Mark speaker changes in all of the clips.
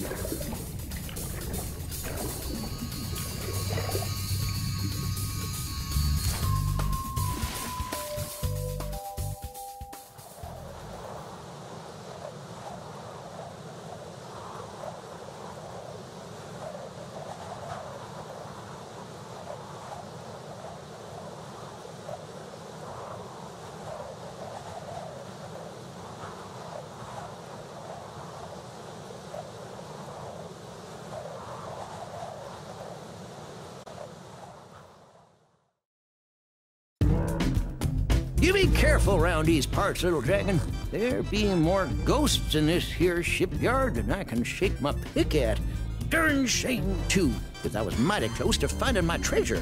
Speaker 1: You be careful round these parts, little dragon. There be more ghosts in this here shipyard than I can shake my pick at. Darn shame, too, because I was mighty close to finding my treasure.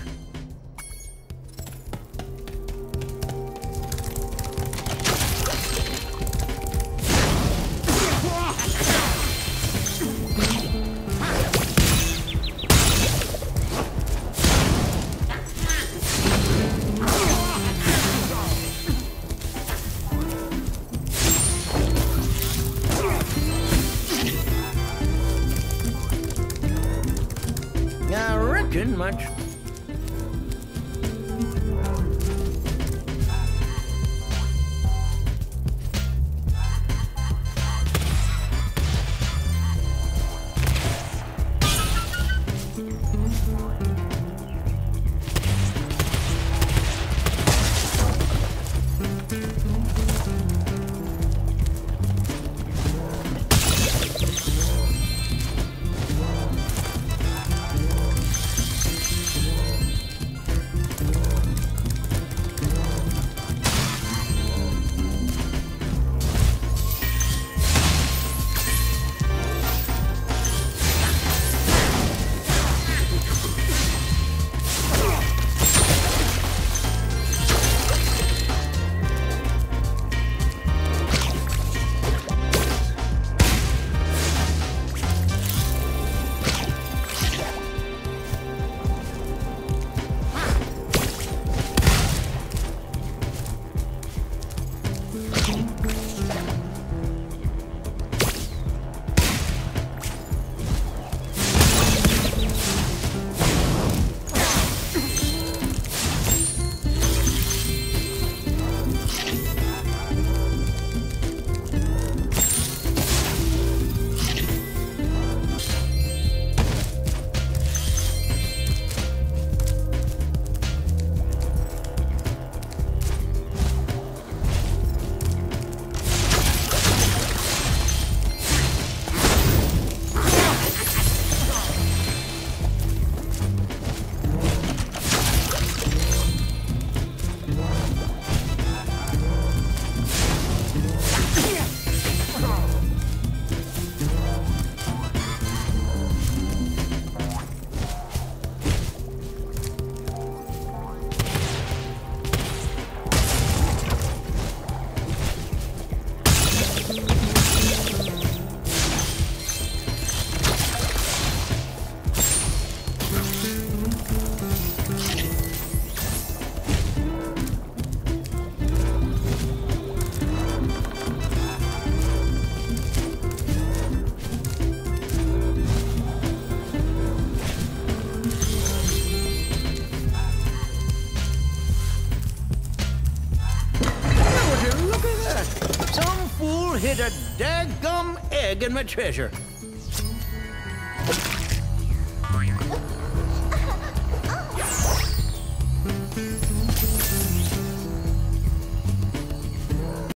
Speaker 1: I reckon much. Hid a daggum egg in my treasure.